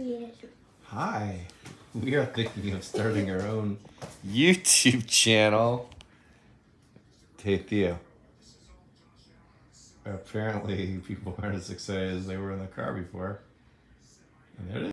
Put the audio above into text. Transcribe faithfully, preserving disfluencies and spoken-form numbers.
creator. Hi. We are thinking of starting our own YouTube channel. Hey, Theo. Apparently, people aren't as excited as they were in the car before. And there it is.